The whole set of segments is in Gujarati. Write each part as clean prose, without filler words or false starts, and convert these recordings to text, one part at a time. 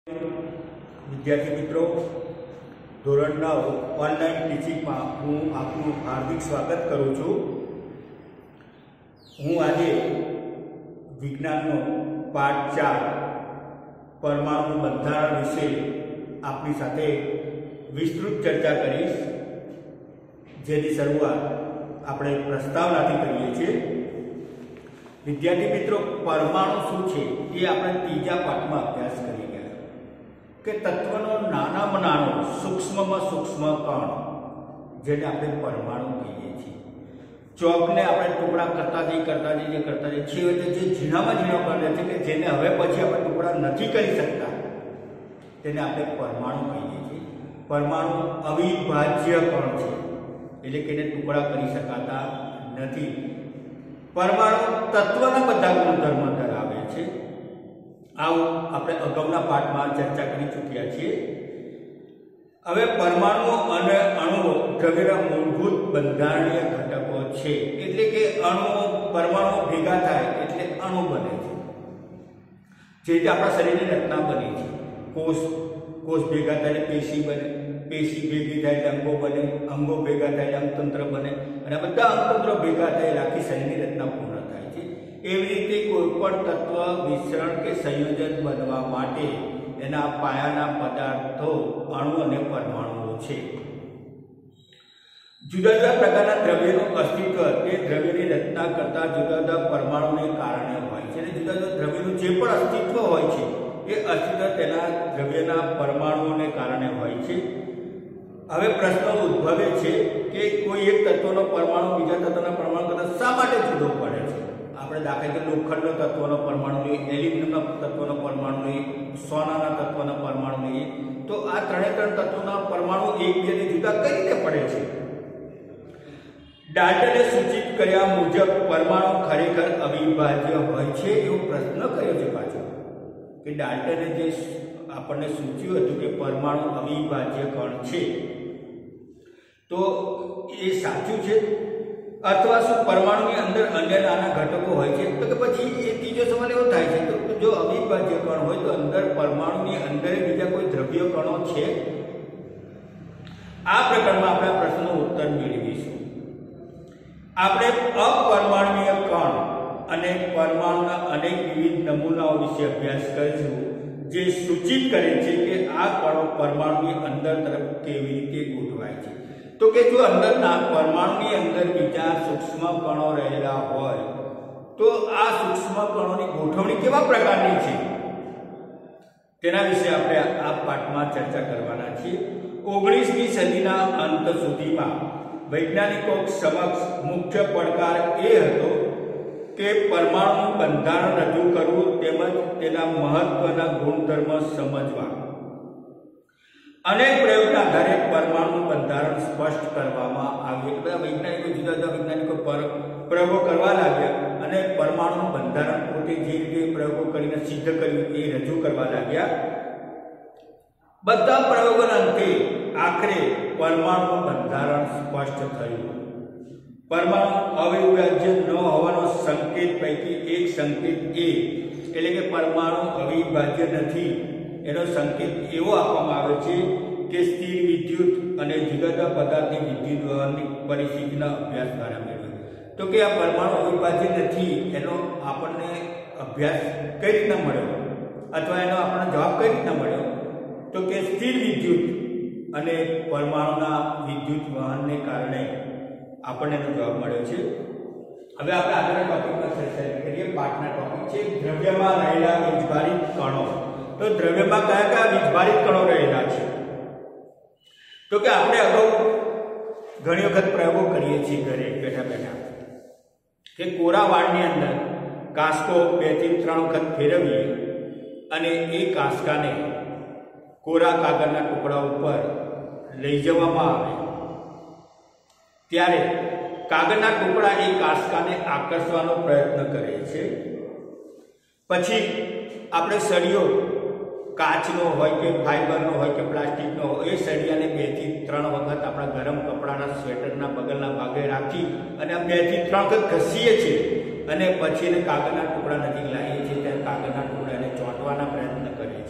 વિદ્યાર્થી મિત્રો, ધોરણ 9 ઓનલાઈન ટીચિંગમાં હું આપનું હાર્દિક સ્વાગત કરું છું। હું આજે વિજ્ઞાનનો પાઠ 4 પરમાણુ બંધારણ વિશે આપની સાથે વિસ્તૃત ચર્ચા કરીશ, જેની શરૂઆત આપણે પ્રસ્તાવનાથી કરીએ છીએ। વિદ્યાર્થી મિત્રો, પરમાણુ શું છે એ આપણે ત્રીજા પાઠમાં અભ્યાસ કરી ગયા કે તત્વનો નાનામાં નાનો સૂક્ષ્મમાં સૂક્ષ્મ કણ, જેને આપણે પરમાણુ કહીએ છીએ। ચોકને આપણે ટુકડા કરતા જઈએ છેવટે જે ઝીણામાં ઝીણો કણ છે કે જેને હવે પછી આપણે ટુકડા નથી કરી શકતા, તેને આપણે પરમાણુ કહીએ છીએ। પરમાણુ અવિભાજ્ય કણ છે, એટલે કે એને ટુકડા કરી શકાતા નથી। પરમાણુ તત્વના બધા ગુણધર્મો ધરાવે છે। આવું આપણે અગાઉના પાઠમાં ચર્ચા કરી ચૂક્યા છીએ। હવે પરમાણુઓ અને અણુઓ દ્રવ્યના મૂળભૂત બંધારણીય ઘટકો છે, એટલે કે પરમાણુઓ ભેગા થાય એટલે અણુ બને છે, જે રીતે આપણા શરીરની રચના બની છે। કોષ ભેગા થાય એટલે પેશી બને, પેશી ભેગી થાય એટલે અંગો બને, અંગો ભેગા થાય એટલે અંગતંત્ર બને, અને બધા અંગતંત્રો ભેગા થાય એટલે આખી શરીરની રચના પૂર્ણ થાય છે। એવી રીતે કોઈ પણ તત્વ મિશ્રણ કે સંયોજન બનવા માટે એના પાયાના પદાર્થો અણુ અને પરમાણુઓ છે। જુદા જુદા પ્રકારના દ્રવ્યનું અસ્તિત્વ તે દ્રવ્યની રચના કરતા જુદા જુદા પરમાણુને કારણે હોય છે, અને જુદા જુદા દ્રવ્યનું જે પણ અસ્તિત્વ હોય છે એ અસ્તિત્વ તેના દ્રવ્યના પરમાણુઓને કારણે હોય છે। હવે પ્રશ્ન ઉદ્ભવે છે કે કોઈ એક તત્વનો પરમાણુ બીજા તત્વના પરમાણુ કરતા શા માટે જુદો પડે છે? આપણે દાખલા તરીકે લોખંડનો તત્વનો પરમાણુ લઈએ, એલ્યુમિનિયમના તત્વનો પરમાણુ લઈએ, સોનાના તત્વના પરમાણુ લઈએ, તો આ ત્રણે ત્રણ તત્વોના પરમાણુ એકબીજાથી જુદા કઈ રીતે પડે છે? ડાલ્ટને સૂચિત કર્યા મુજબ પરમાણુ ખરેખર અવિભાજ્ય હોય છે એવો પ્રશ્ન કર્યો છે પાછો, કે ડાલ્ટને જે આપણને સૂચ્યું હતું કે પરમાણુ અવિભાજ્ય કણ છે, તો એ સાચું છે? અથવા શું પરમાણુની અંદર અન્ય નાના ઘટકો હોય છે? તો કે પછી એ ત્રીજો સવાલ એવો થાય છે, તો જો અવિભાજ્ય કણ હોય તો અંદર પરમાણુની અંદર બીજા કોઈ દ્રવ્ય કણો છે? આ પ્રકરણમાં આપણે આ પ્રશ્નનો ઉત્તર મેળવીશું। આપણે અપરમાણુય કણ અને પરમાણુના અનેક વિવિધ નમૂનાઓ વિશે અભ્યાસ કરીશું, જે સૂચિત કરે છે કે આ કણો પરમાણુની અંદર તરફ કેવી રીતે ગોઠવાય છે। તો કે જો અંદરના પરમાણુની અંદર બીજા સૂક્ષ્મ કણો રહેલા હોય તો આ સૂક્ષ્મ કણોની ગોઠવણી કેવા પ્રકારની છે તેના વિશે આપણે આ પાઠમાં ચર્ચા કરવાના છીએ। 19મી સદીના અંત સુધીમાં વૈજ્ઞાનિકો સમક્ષ મુખ્ય પડકાર એ હતો કે પરમાણુનું બંધારણ રજૂ કરવું તેમજ તેના મહત્વના ગુણધર્મ સમજવા। અનેક પ્રયોગના આધારે પરમાણુનું બંધારણ સ્પષ્ટ કરવામાં આવ્યું। બધા વૈજ્ઞાનિકો જુદા જુદા વૈજ્ઞાનિકો પ્રયોગો કરવા લાગ્યા અને પરમાણુનું બંધારણ પોતે જે રીતે પ્રયોગો કરીને સિદ્ધ કર્યું એ રજૂ કરવા લાગ્યા। બધા પ્રયોગોના અંતે આખરે પરમાણુનું બંધારણ સ્પષ્ટ થયું। પરમાણુ અવિભાજ્ય ન હોવાનો સંકેત પૈકી એક સંકેત એ, એટલે કે પરમાણુ અવિભાજ્ય નથી, એનો સંકેત એવો આપવામાં આવે છે કે સ્થિર વિદ્યુત અને જુદા જુદા પદાર્થની વિદ્યુત વહનની પરિસ્થિતિના અભ્યાસ દ્વારા મેળવ્યો। તો કે આ પરમાણુ અવિભાજ્ય નથી એનો આપણને અભ્યાસ કઈ રીતના મળ્યો, અથવા એનો આપણને જવાબ કઈ રીતના મળ્યો? તો કે સ્થિર વિદ્યુત અને પરમાણુના વિદ્યુત વહનને કારણે આપણને એનો જવાબ મળ્યો છે। હવે આપણે આગળના ટોપિકમાં ચર્ચા કરીએ। પાઠના ટોપિક છે દ્રવ્યમાં રહેલા વીજભારિત કણો। તો દ્રવ્યમાં કયા કયા વીજભારિત કણો રહેલા છે? તો કે આપણે અગાઉ ઘણી વખત પ્રયોગો કરીએ છીએ ઘરે બેઠા બેઠા, કે કોરા વાળની અંદર કાંસકો 2 થી 3 વખત ફેરવીએ અને એ કાંસકાને કોરા કાગળના ટુકડા ઉપર લઈ જવામાં આવે, ત્યારે કાગળના ટુકડા એ કાંસકાને આકર્ષવાનો પ્રયત્ન કરે છે। પછી આપણે સળિયો કાચનો હોય કે ફાઈબરનો હોય કે પ્લાસ્ટિકનો હોય, એ સળિયાને 2 થી 3 વખત આપણા ગરમ કપડાના સ્વેટરના બગલના ભાગે રાખી અને 2 થી 3 વખત ઘસીએ છીએ, અને પછી એને કાગળના ટુકડા નજીક લાવીએ છીએ, ત્યારે કાગળના ટુકડાને ચોંટવાના પ્રયત્ન કરે છે।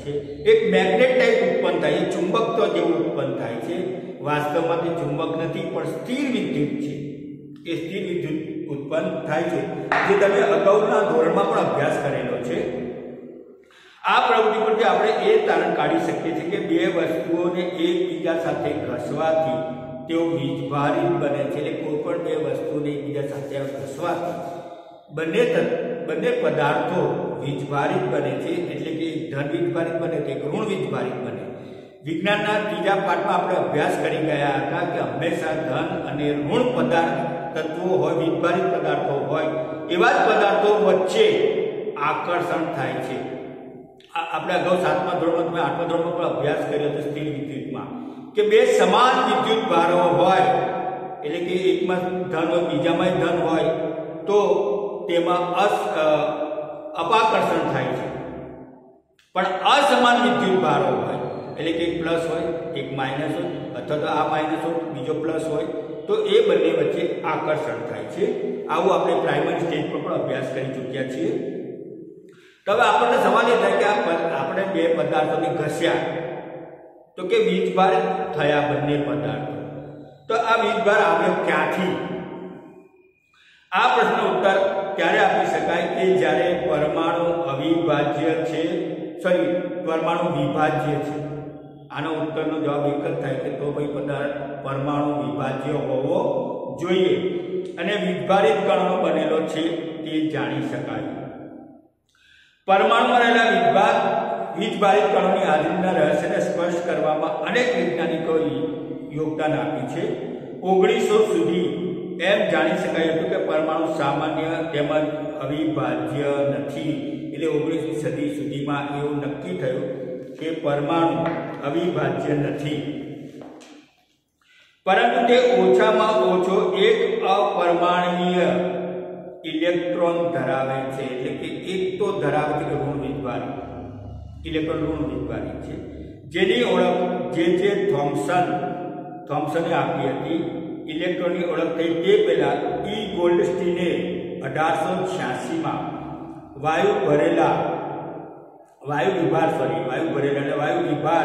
છે। એક મેગ્નેટ ટાઈપ ઉત્પન્ન થાય છે, ચુંબક તો જેવું ઉત્પન્ન થાય છે। વાસ્તવમાં તે ચુંબક નથી પણ સ્થિર વિદ્યુત છે। એ સ્થિર વિદ્યુત ઉત્પન્ન થાય છે, જે તમે અગાઉના ધોરણમાં પણ અભ્યાસ કરેલો છે। આ પ્રવૃત્તિ પરથી આપણે એ તારણ કાઢી શકીએ છીએ કે બે વસ્તુઓને એકબીજા સાથે ઘસવાથી તેઓ વીજભારિત બને છે। એટલે કોઈ પણ બે વસ્તુને એકબીજા સાથે ઘસવાથી બંને પદાર્થો વીજભારિત બને છે। એટલે કે ધન વીજભારિત બને છે, ઋણ વીજભારિત બને। વિજ્ઞાનના ત્રીજા પાઠમાં આપણે અભ્યાસ કરી ગયા હતા કે હંમેશા ધન અને ઋણ પદાર્થ તત્વો હોય, વીજભારિત પદાર્થો હોય, એવા જ પદાર્થો વચ્ચે આકર્ષણ થાય છે। આપણે અગાઉ 7મા ધોરણમાં, તમે 8મા ધોરણમાં પણ અભ્યાસ કર્યો હતો સ્થિર વિદ્યુતમાં, કે બે સમાન વિદ્યુત ભારો હોય, એટલે કે એકમાં ધન હોય બીજામાં ધન હોય, તો તેમાં અપાકર્ષણ થાય છે। પણ અસમાન વિદ્યુત ભારો હોય, એટલે કે એક પ્લસ હોય એક માઇનસ હોય, અથવા તો આ માઇનસ હોય બીજો પ્લસ હોય, તો એ બંને વચ્ચે આકર્ષણ થાય છે। આવું આપણે પ્રાઇમરી સ્ટેજ પર પણ અભ્યાસ કરી ચૂક્યા છીએ। તો હવે આપણને સવાલ એ થાય કે આપણે બે પદાર્થોને ઘસ્યા તો કે વીજભાર થયા બંને પદાર્થો, તો આ વીજભાર આવ્યો ક્યાંથી? આ પ્રશ્નનો ઉત્તર ત્યારે આપી શકાય કે જ્યારે પરમાણુ અવિભાજ્ય છે, પરમાણુ વિભાજ્ય છે। આનો ઉત્તરનો જવાબ એક જ થાય કે તો ભાઈ પદાર્થ પરમાણુ વિભાજ્ય હોવો જોઈએ અને વીજભારિત કણનો બનેલો છે તે જાણી શકાય। પરમાણુમાં રહેલા વીજભારિત કણોની હાજરીના રહસ્યને સ્પષ્ટ કરવામાં અનેક વૈજ્ઞાનિકોએ યોગદાન આપ્યું છે। 1900 સુધી એમ જાણી શકાય હતું કે પરમાણુ સામાન્ય તેમજ અવિભાજ્ય નથી। એટલે 19મી સદી સુધીમાં એવું નક્કી થયું કે પરમાણુ અવિભાજ્ય નથી, પરંતુ તે ઓછામાં ઓછો એક અપરમાણુય ઇલેક્ટ્રોન ધરાવે છે। એટલે કે એક તો ધરાવે છે કે ઋણ વીજભારિત ઇલેક્ટ્રોન, ઋણ વીજભારિત છે, જેની ઓળખ જે થોમ્સને આપી હતી। ઇલેક્ટ્રોનની ઓળખ થઈ તે પહેલા ગોલ્ડસ્ટીને 1886માં વાયુ વિભાર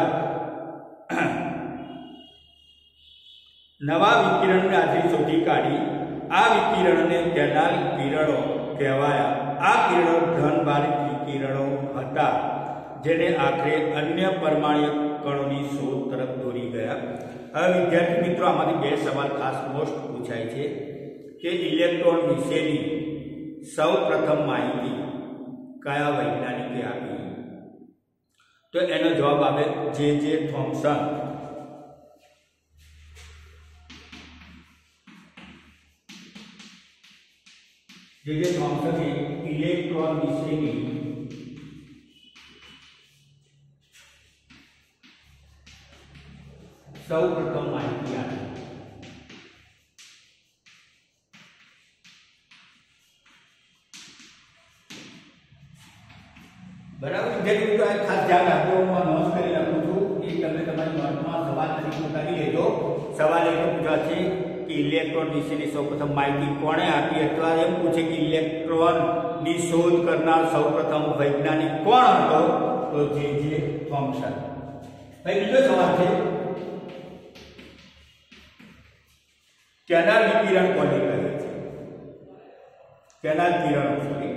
નવા વિકિરણની હાજરી શોધી કાઢી। આ વિકિરણને કેનાલ કિરણો કહેવાયા। આ કિરણો ધનભારિત વિકિરણો હતા, જેને આખરે અન્ય પરમાણુ કણોની શોધ તરફ દોરી ગયા। હવે વિદ્યાર્થી મિત્રો, આમાંથી બે સવાલ ખાસ મોસ્ટ પૂછાય છે કે ઇલેક્ટ્રોન વિશેની સૌ પ્રથમ માહિતી કયા વૈજ્ઞાનિકે આપી? તો એનો જવાબ આવે જે થોમ્સન। જે થોમ્સને ઇલેક્ટ્રોન વિશેની સૌ પ્રથમ માહિતી આપી। બરાબર વિદ્યાર્થી મિત્રો, આ ખાસ ધ્યાન રાખજો, હું નોંધ કરી રાખું છું એ તમે તમારી નોટમાં સવાલ તરીકે ઉતારી લેજો। સવાલ એ પૂછવા છે કે ઇલેક્ટ્રોન વિશેની સૌપ્રથમ માહિતી કોણે આપી, અથવા એમ પૂછે કે ઇલેક્ટ્રોનની શોધ કરનાર સૌપ્રથમ વૈજ્ઞાનિક કોણ હતો? તો જે થોમ્સન। ભાઈ બીજો સવાલ છે, કેનાલ વિકિરણ કોને કહે છે? કેનાલ કિરણો, સોરી,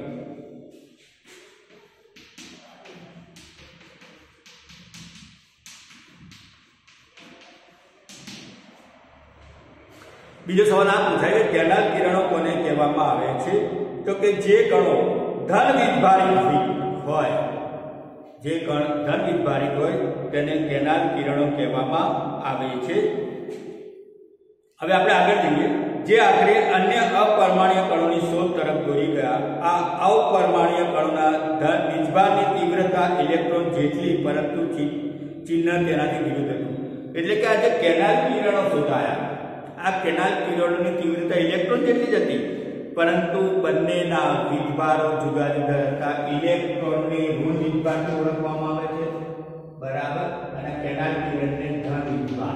બીજો સવાલ આ પૂછાય કે કેનાલ કિરણો કોને કહેવામાં આવે છે? તો કે જે કણો ધન વીજભારિત હોય, જે કણ ધન વીજભારિત હોય તેને કેનાલ કિરણો કહેવામાં આવે છે। હવે આપણે આગળ જઈએ, જે આખરે અન્ય અપરમાણ્ય કણોની શોધ તરફ દોરી ગયા। આ અપરમાણ્ય કણોના ધન વીજભારની તીવ્રતા ઇલેક્ટ્રોન જેટલી, પરંતુ ચિહ્ન તેનાથી વિરુદ્ધ હતું। એટલે કે આ જે કેનાલ કિરણો શોધાયા, આ કેનાલ કિરણોની તીવ્રતા ઇલેક્ટ્રોન જેટલી જ હતી, પરંતુ બંનેના વીજભારો જુદા જુદા હતા। ઇલેક્ટ્રોનને ઋણ વીજભારથી ઓળખવામાં આવે છે, બરાબર, અને કેનાલ કિરણને ધન વીજભાર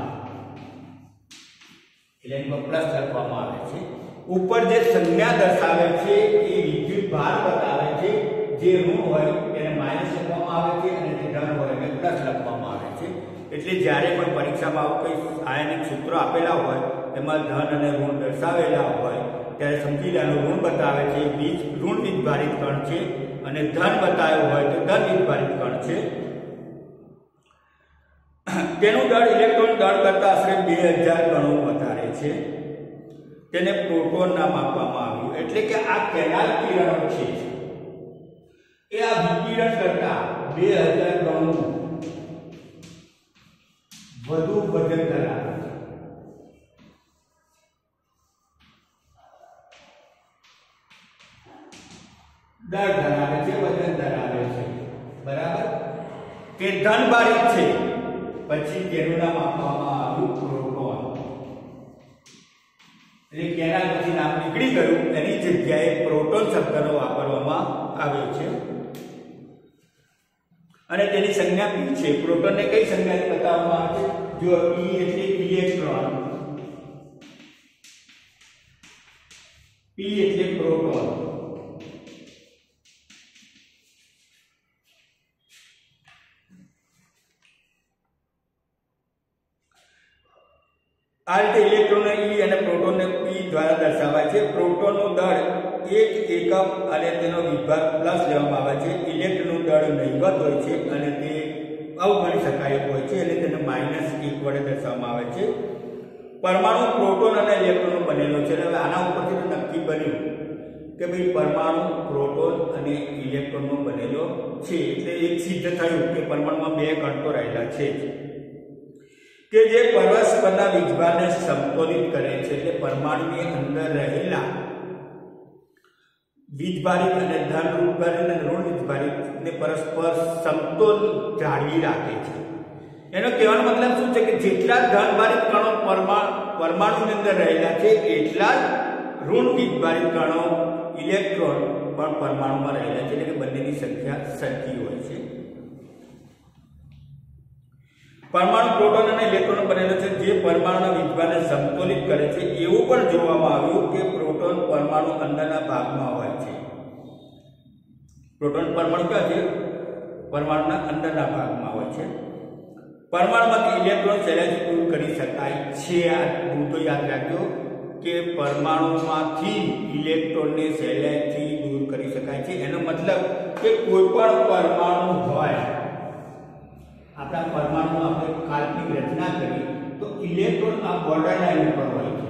એટલે એનો પ્લસ લખવામાં આવે છે। ઉપર જે સંજ્ઞા દર્શાવે છે એ વિદ્યુત ભાર બતાવે છે, જે ઋણ હોય તેને માઇનસ લખવામાં આવે છે અને જે ધન હોય એને પ્લસ લખવામાં આવે છે. એટલે જ્યારે પણ પરીક્ષામાં આવું કંઈ આયનિક સૂત્રો આપેલા હોય એમાં ધન અને ઋણ દર્શાવેલા હોય ત્યારે સમજી લેવાનું ઋણ બતાવે છે ઋણ વીજભારિત કણ છે અને ધન બતાવ્યો હોય તો ધન વીજભારિત કણ છે. તેનું દળ ઇલેક્ટ્રોન દળ કરતાં આશરે 2000 ગણું વધારે છે. તેને પ્રોટોન નામ આપવામાં આવ્યું. એટલે કે આ કેનાલ કિરણો છે એ આ વિકિરણ કરતાં 2000 ગણું વધુ વજન ધરાવે છે. દળ ધરાવે છે, વજન ધરાવે છે. બરાબર. તે ધનભારિત છે. પછી તેનું નામ આપવામાં આવ્યું પ્રોટોન. એટલે કેનાલ પછી નામ નીકળી ગયું, એની જગ્યાએ પ્રોટોન શબ્દનો વાપરવામાં આવ્યો છે. અને તેની સંજ્ઞા p છે. પ્રોટોનને કઈ સંજ્ઞાથી બતાવવામાં આવે છે? જો p એટલે ઇલેક્ટ્રોન, p એટલે પ્રોટોન. આ રીતે ઇલેક્ટ્રોનને E અને પ્રોટોનને P દ્વારા દર્શાવાય છે. પ્રોટોનનું દળ 1 એકમ અને તેનો વિભાગ પ્લસ લેવામાં આવે છે. ઇલેક્ટ્રોનનું દળ નહિવત હોય છે અને તે અવગણી શકાય હોય છે એટલે તેને -1 વડે દર્શાવવામાં આવે છે. પરમાણુ પ્રોટોન અને ઇલેક્ટ્રોનનો બનેલો છે. હવે આના ઉપરથી નક્કી બન્યું કે ભાઈ પરમાણુ પ્રોટોન અને ઇલેક્ટ્રોનનો બનેલો છે. એટલે એક સિદ્ધ થયું કે પરમાણુમાં 2 કણ તો રહેલા છે કે જે પરસ્પરના વીજભારને સમતોલિત કરે છે. એટલે પરમાણુની અંદર રહેલા વીજભારિત અને ધન વીજભારિત અને ઋણ વીજભારિતને પરસ્પર સમતોલ જાળવી રાખે છે. એનો કહેવાનો મતલબ શું છે કે જેટલા ધનભારિત કણો પરમાણુની અંદર રહેલા છે એટલા જ ઋણ વીજભારિત કણો ઇલેક્ટ્રોન પણ પરમાણુમાં રહેલા છે. એટલે કે બંનેની સંખ્યા સરખી હોય છે. પરમાણુ પ્રોટોન અને ઇલેક્ટ્રોન બનેલો છે જે પરમાણુના વીજભારને સમતોલિત કરે છે. એવું પણ જોવામાં આવ્યું કે પ્રોટોન પરમાણુ અંદરના ભાગમાં હોય છે. પ્રોટોન પરમાણુ ક્યાં છે? પરમાણુના અંદરના ભાગમાં હોય છે. પરમાણુમાંથી ઇલેક્ટ્રોન સહેલાઈથી દૂર કરી શકાય છે. આ મુદ્દો યાદ રાખજો કે પરમાણુમાંથી ઇલેક્ટ્રોનને સહેલાઈથી દૂર કરી શકાય છે. એનો મતલબ કે કોઈ પણ પરમાણુ હોય, આપણા પરમાણુમાં આપણે કાલ્પનિક રચના કરી તો ઇલેક્ટ્રોન આ બોર્ડર લાઈન ઉપર હોય છે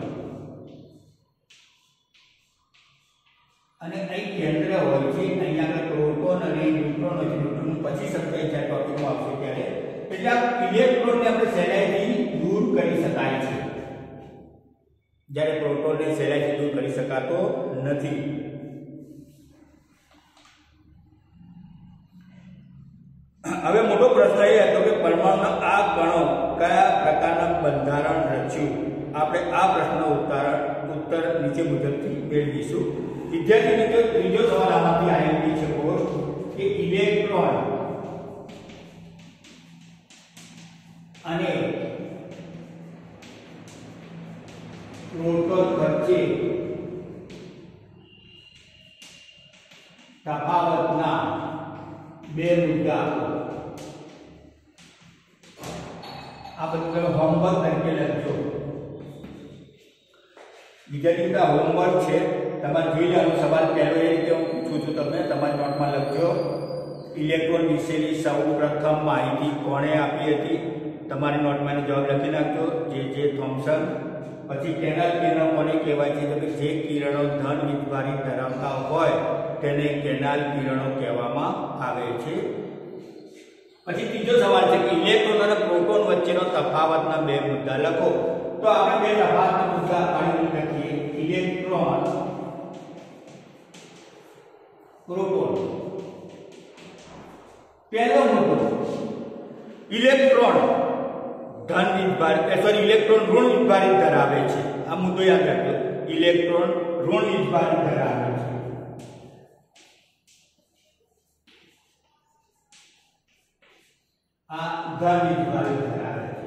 અને અહીં કેન્દ્ર હોય છે. અહીંયા આપણે પ્રોટોન અને ન્યુટ્રોન હોય છે. ન્યુટ્રોન પછી સમજાય છે, ટોપિકમાં આવશે ત્યારે. એટલે આ ઇલેક્ટ્રોનને આપણે સહેલાઈથી દૂર કરી શકાય છે, જ્યારે પ્રોટોનને સહેલાઈથી દૂર કરી શકાતો નથી. હવે મોટો પ્રશ્ન એ હતો કે પરમાણુના આ કણો કયા પ્રકારના બંધારણ રચ્યું. આપણે આ પ્રશ્નનો ઉત્તર નીચે મુજબથી મેળવીશું. વિદ્યાર્થી મિત્રો, ત્રીજો સવાલ આમાંથી આવી છે કે ઇલેક્ટ્રોન અને પ્રોટોન વચ્ચે તફાવતના 2 મુદ્દા. આ બધું હોમવર્ક તરીકે લખજો. વિદ્યાર્થી મિત્રો, હોમવર્ક છે, તમારે જોઈ લેવાનો. સવાલ પહેલો એ રીતે હું પૂછું છું તમને, તમારી નોટમાં લખજો. ઇલેક્ટ્રોન વિશેની સૌ પ્રથમ માહિતી કોણે આપી હતી? તમારી નોટમાં એનો જવાબ લખી નાખજો. જે થોમ્સન. પછી કેનાલ કિરણો કોને કહેવાય છે? કે જે કિરણો ધન વીજભારિત ધરાવતા હોય તેને કેનાલ કિરણો કહેવામાં આવે છે. પછી ત્રીજો સવાલ છે કે ઇલેક્ટ્રોન અને પ્રોટોન વચ્ચેનો તફાવતના 2 મુદ્દા લખો. તો આપણે 2 તફાવતના મુદ્દા પાડી લખીએ. Electron, proton. પહેલો મુદ્દો, ઇલેક્ટ્રોન ઇલેક્ટ્રોન ઋણ વીજભારિત ધરાવે છે. આ મુદ્દો યાદ રાખજો. ઇલેક્ટ્રોન ઋણ વીજભારિત ધરાવે છે. આ ધન વીજભારિત ધરાવે છે.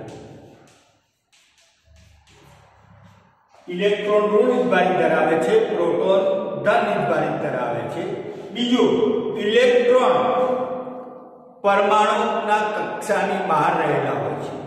ઇલેક્ટ્રોન ઋણ વીજભારિત ધરાવે છે, પ્રોટોન ધન વીજભારિત ધરાવે છે. બીજું, ઇલેક્ટ્રોન પરમાણુના કક્ષાની બહાર રહેલા હોય છે.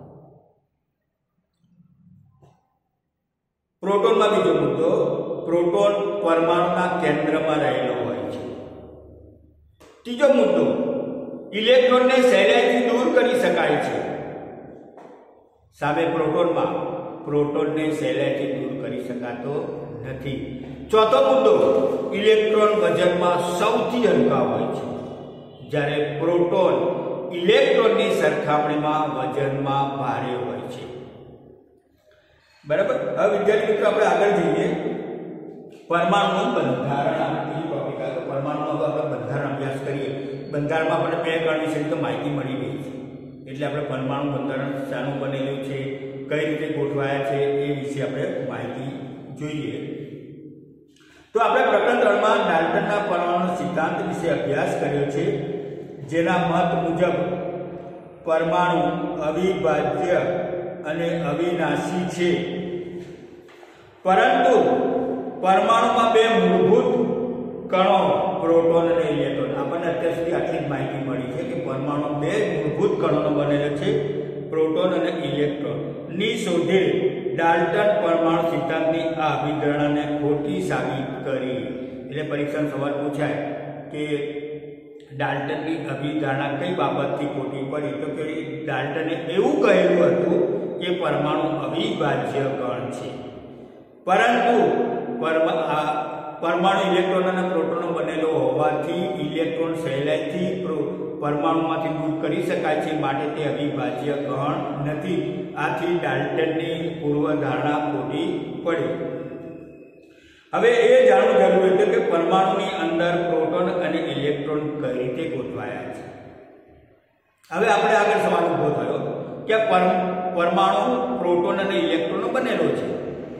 પ્રોટોનમાં બીજો મુદ્દો, પ્રોટોન પરમાણુના કેન્દ્રમાં રહેલો હોય છે. ત્રીજો મુદ્દો, ઇલેક્ટ્રોનને સહેલાઈથી દૂર કરી શકાય છે. સામે પ્રોટોનમાં પ્રોટોનને સહેલાઈથી દૂર કરી શકાતો નથી. ચોથો મુદ્દો, ઇલેક્ટ્રોન વજનમાં સૌથી હલકા હોય છે, જ્યારે પ્રોટોન ઇલેક્ટ્રોનની સરખામણીમાં વજનમાં ભારે હોય છે. બરાબર. હવે વિદ્યાર્થી મિત્રો આપણે આગળ જઈએ. પરમાણુનું બંધારણ, પરમાણુનો આપણે બંધારણ અભ્યાસ કરીએ. બંધારણમાં આપણે બે ત્રણ વિશે તો માહિતી મળી ગઈ છે, એટલે આપણે પરમાણુ બંધારણ શાનું બનેલું છે, કઈ રીતે ગોઠવાયા છે, એ વિશે આપણે માહિતી જોઈએ. તો આપણે પ્રકરણ 3 માં ડાલ્ટનના પરમાણુ સિદ્ધાંત વિશે અભ્યાસ કર્યો છે, જેના મત મુજબ પરમાણુ અવિભાજ્ય અને અવિનાશી છે. પરંતુ પરમાણુમાં બે મૂળભૂત કણો, પ્રોટોન અને ઇલેક્ટ્રોન, આપણને અત્યાર સુધી આટલી જ માહિતી મળી છે કે પરમાણુ બે મૂળભૂત કણોનો બનેલો છે, પ્રોટોન અને ઇલેક્ટ્રોન ની શોધેલ ડાલ્ટન પરમાણુ સિદ્ધાંતની આ અભિધારણાને ખોટી સાબિત કરી. એટલે પરીક્ષાનો સવાલ પૂછાય કે ડાલ્ટનની અભિધારણા કઈ બાબતથી ખોટી પડી, તો કે ડાલ્ટને એવું કહેલું હતું કે પરમાણુ અવિભાજ્ય કણ છે, પરંતુ પરમાણુ ઇલેક્ટ્રોન અને પ્રોટોનનો બનેલો હોવાથી ઇલેક્ટ્રોન સહેલાઈથી પરમાણુમાંથી દૂર કરી શકાય છે, માટે તે અવિભાજ્ય કણ નથી. આથી ડાલ્ટનની પૂર્વધારણા ખોટી પડી. હવે એ જાણવું જરૂરી હતું કે પરમાણુની અંદર પ્રોટોન અને ઇલેક્ટ્રોન કઈ રીતે ગોઠવાયા છે. હવે આપણે આગળ સવાલ ઉભો થયો કે પરમાણુ પ્રોટોન અને ઇલેક્ટ્રોનનો બનેલો છે,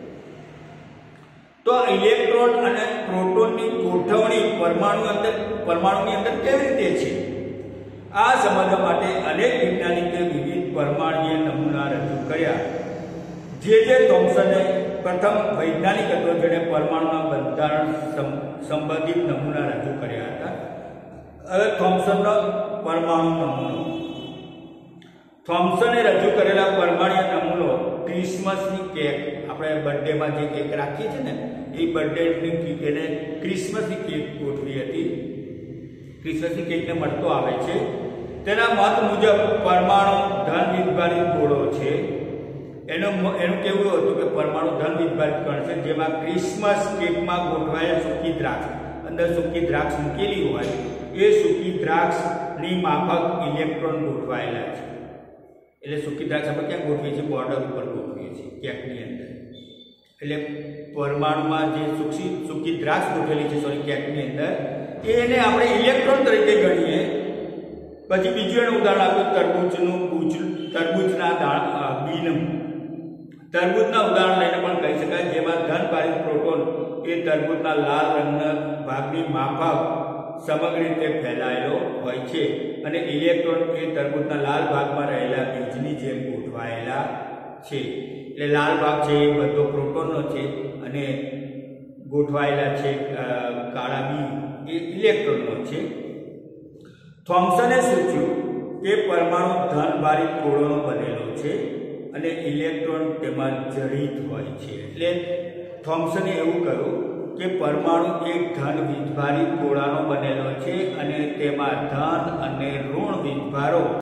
તો ઇલેક્ટ્રોન અને પ્રોટોનની ગોઠવણી પરમાણુની અંદર કેવી રીતે છે? આ સમજવા માટે અનેક વૈજ્ઞાનિકોએ વિવિધ પરમાણુય નમૂના રજૂ કર્યા. જે થોમ્સને પ્રથમ વૈજ્ઞાનિક હતો જેણે પરમાણુના બંધારણ સંબંધિત નમૂના રજૂ કર્યા હતા. હવે થોમ્સનનો પરમાણુ નમૂનો, થોમ્સને રજૂ કરેલા પરમાણુય નમૂનો ક્રિસમસની કેક, આપણે બર્થડેમાં જે કેક રાખીએ છીએ ને, એ બર્થડેની કેક, એને ક્રિસમસની કેક ગોઠવી હતી. ક્રિસમસની કેકને મળતો આવે છે. તેના મત મુજબ પરમાણુ ધન વિભાજિત ગોળો છે. એનું કેવું હતું કે પરમાણુ ધન વિભાજિત કણ છે, જેમાં ક્રિસમસ કેકમાં ગોઠવાયેલ સૂકી દ્રાક્ષ, અંદર સૂકી દ્રાક્ષ મૂકેલી હોય, એ સૂકી દ્રાક્ષની માફક ઇલેક્ટ્રોન ગોઠવાયેલા છે. એટલે સૂકી દ્રાક્ષ આપણે ક્યાં ગોઠવીએ છીએ? બોર્ડર ઉપર ગોઠવીએ છીએ, કેકની અંદર. એટલે પરમાણુમાં જે સૂકી દ્રાક્ષ ગોઠવેલી છે કેકની અંદર, એને આપણે ઇલેક્ટ્રોન તરીકે ગણીએ. પછી બીજું એનું ઉદાહરણ આપ્યું તરબૂચના બીનું. તરબૂચના ઉદાહરણ લઈને પણ કહી શકાય, જેમાં ધન ભારિત પ્રોટોન એ તરબૂચના લાલ રંગના ભાગની માફક સમગ્ર રીતે ફેલાયેલો હોય છે, અને ઇલેક્ટ્રોન એ તરબૂચના લાલ ભાગમાં રહેલા બીજની જેમ ગોઠવાયેલા છે. એટલે લાલ ભાગ છે એ બધો પ્રોટોનનો છે, અને ગોઠવાયેલા છે કાળા બી એ ઇલેક્ટ્રોનનો છે. થોમ્સને સૂચ્યું કે પરમાણુ ધન ભારિત ગોળોનો બનેલો છે અને ઇલેક્ટ્રોન તેમાં જડિત હોય છે. એટલે થોમ્સને એવું કહ્યું કે પરમાણુ એક ધન વીજભારિત ગોળાનો બનેલો છે અને તેમાં ધન અને ઋણ વીજભારો